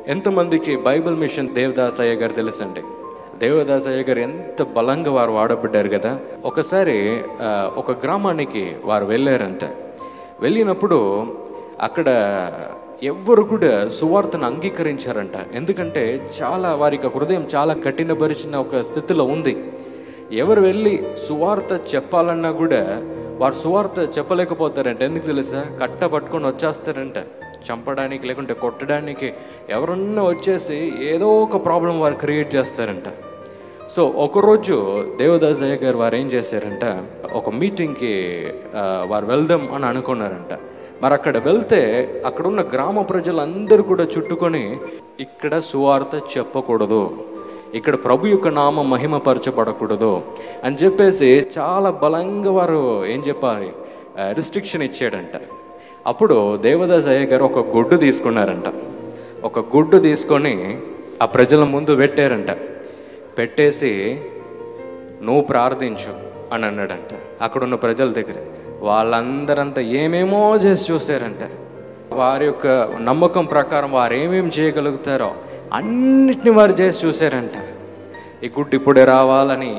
ఎంతమందికి Bible machine Devdas అయ్యగారు తెలుసండి? దేవదాస్ అయ్యగారు ఎంత బలంగా వారు వాడబడ్డారు కదా. ఒకసారి ఒక గ్రామానికి వారు వెళ్ళారంట. వెళ్ళినప్పుడు అక్కడ ఎవ్వరు కూడా సువార్తను అంగీకరించారంట. ఎందుకంటే చాలా వారికి హృదయం చాలా కఠినపరిచిన ఒక స్థితిలో ఉంది. ఎవరు వెళ్ళి సువార్త చెప్పాలన్నా కూడా వారు సువార్త చెప్పలేకపోతారంట. ఎందుకు తెలుసా? కట్ట పట్టుకొని వచ్చేస్తారంట, చంపడానికి లేకుంటే కొట్టడానికి. ఎవరన్నా వచ్చేసి ఏదో ఒక ప్రాబ్లం వారు క్రియేట్ చేస్తారంట. సో ఒకరోజు దేవదాస్ అయ్య గారు వారు ఏం చేశారంట, ఒక మీటింగ్కి వారు వెళ్దాం అని అనుకున్నారంట. మరి అక్కడ వెళ్తే అక్కడున్న గ్రామ ప్రజలందరూ కూడా చుట్టుకొని, ఇక్కడ సువార్త చెప్పకూడదు, ఇక్కడ ప్రభు యొక్క నామం మహిమపరచబడకూడదు అని చెప్పేసి చాలా బలంగా వారు ఏం చెప్పాలి, రిస్ట్రిక్షన్ ఇచ్చాడంట. అప్పుడు దేవదాస్ అయ్య గారు ఒక గుడ్డు తీసుకున్నారంట. ఒక గుడ్డు తీసుకొని ఆ ప్రజల ముందు పెట్టారంట. పెట్టేసి నువ్వు ప్రార్థించు అని అన్నాడంట. అక్కడున్న ప్రజల దగ్గర వాళ్ళందరంతా ఏమేమో చేసి చూసారంట. వారి యొక్క నమ్మకం ప్రకారం వారు ఏమేమి చేయగలుగుతారో అన్నిటిని వారు చేసి చూసారంట. ఈ గుడ్డు ఇప్పుడే రావాలని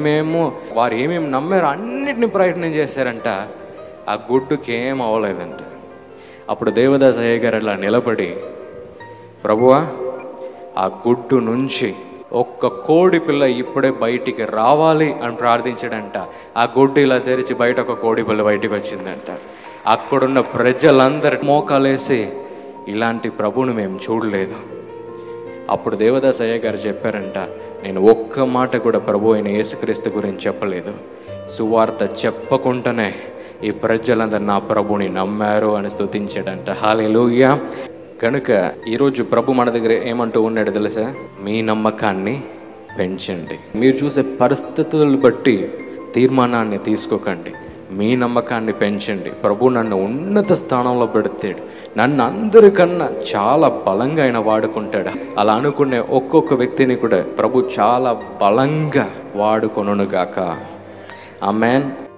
వారు ఏమేమి నమ్మారో అన్నిటిని ప్రయత్నం చేశారంట. ఆ గుడ్డుకి ఏం అవ్వలేదంట. అప్పుడు దేవదాస్ అయ్య గారు అలా నిలబడి, ప్రభువా, ఆ గుడ్డు నుంచి ఒక్క కోడి పిల్ల ఇప్పుడే బయటికి రావాలి అని ప్రార్థించాడంట. ఆ గుడ్డు ఇలా తెరిచి బయట ఒక కోడి పిల్ల బయటికి వచ్చిందంట. అక్కడున్న ప్రజలందరూ మోకాలేసి, ఇలాంటి ప్రభువుని మేము చూడలేదు. అప్పుడు దేవదాస్ అయ్య గారు చెప్పారంట, నేను ఒక్క మాట కూడా ప్రభు అయిన యేసుక్రీస్తు గురించి చెప్పలేదు. సువార్త చెప్పకుండానే ఈ ప్రజలందరూ నా ప్రభుని నమ్మారు అని స్తుతించాడంట. హల్లెలూయా. కనుక ఈరోజు ప్రభు మన దగ్గర ఏమంటూ ఉన్నాడు తెలుసా? మీ నమ్మకాన్ని పెంచండి. మీరు చూసే పరిస్థితులను బట్టి తీర్మానాన్ని తీసుకోకండి. మీ నమ్మకాన్ని పెంచండి. ప్రభు నన్ను ఉన్నత స్థానంలో పెడతాడు, నన్ను అందరికన్నా చాలా బలంగా ఆయన వాడుకుంటాడు. అలా అనుకునే ఒక్కొక్క వ్యక్తిని కూడా ప్రభు చాలా బలంగా వాడుకొనుగాక. ఆమేన్.